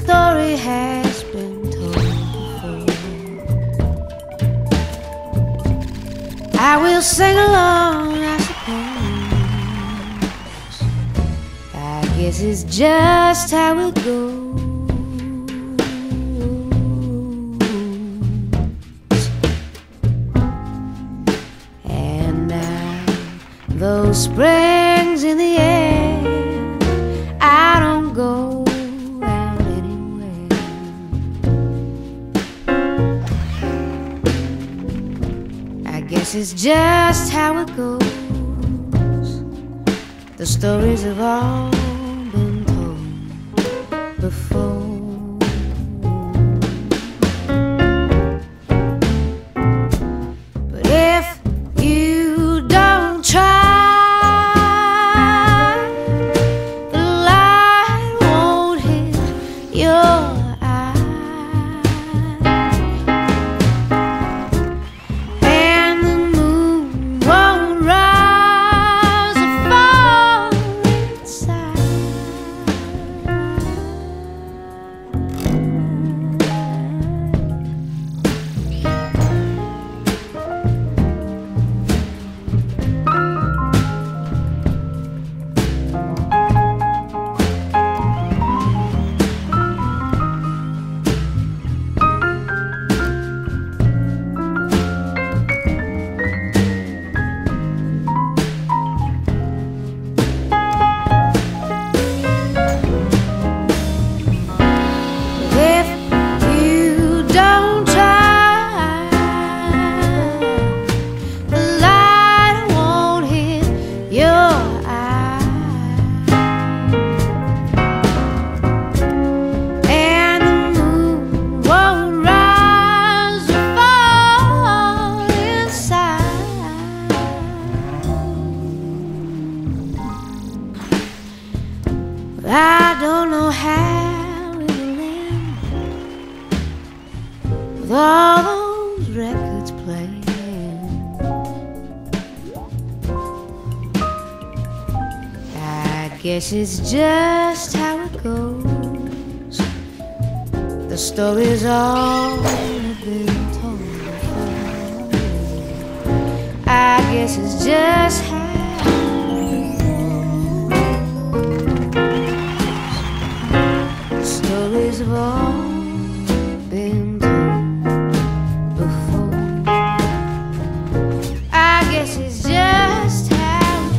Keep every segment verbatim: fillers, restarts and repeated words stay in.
story has been told before. I will sing along, I suppose. I guess it's just how it goes. And now, those springs in the air, I don't go out anywhere. I guess it's just how it goes. The stories have all been told before. But if you don't try, I don't know how it will end with all those records playing. I guess it's just how it goes. The stories all have been told before. I guess it's just how stories have all been told before. I guess it's just how it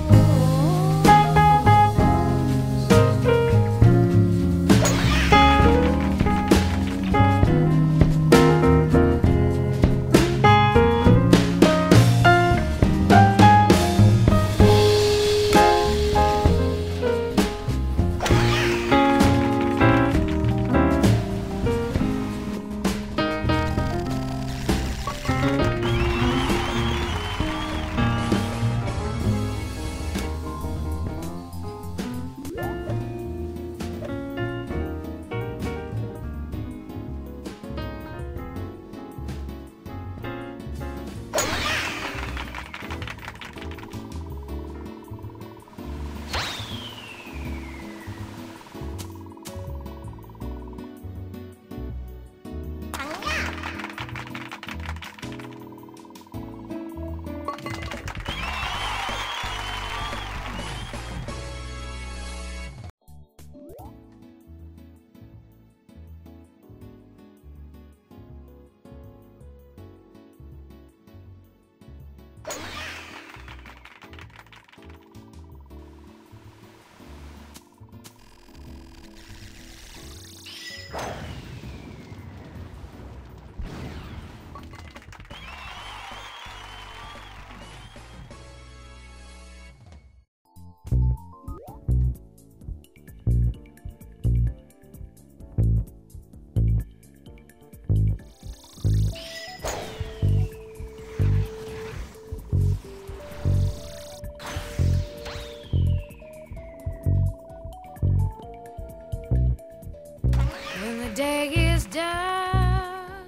day is done,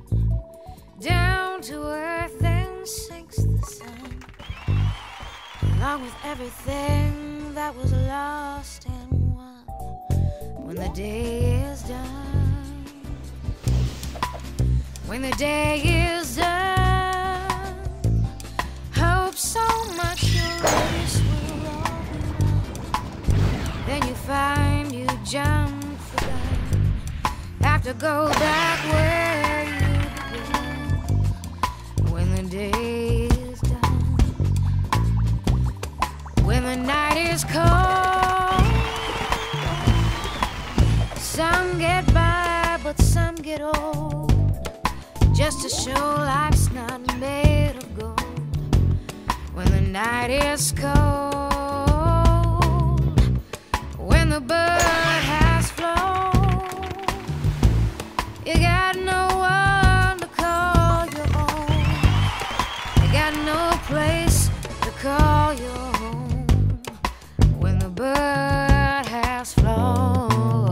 down to earth and sinks the sun, along with everything that was lost and won. When the day is done, when the day is done, hope so much your race will all be done. Then you find you jump the gun, have to go back where you began. When the day is done, when the night is cold, some get by, but some get old, just to show life's not made of gold. When the night is cold, when the bird has flown, you got no one to call your own, you got no place to call your home. When the bird has flown,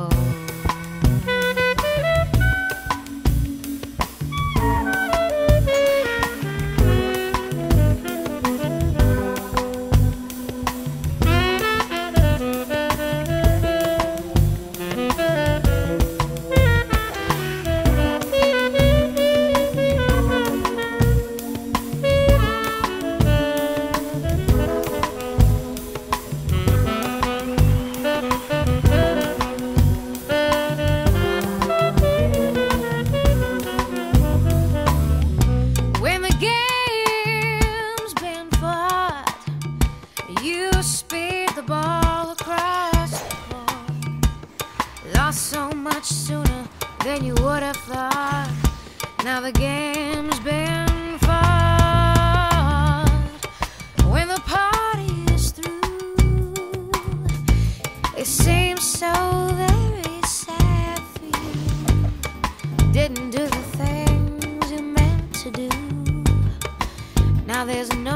so much sooner than you would have thought. Now the game's been fought. When the party is through, it seems so very sad for you. Didn't do the things you meant to do. Now there's no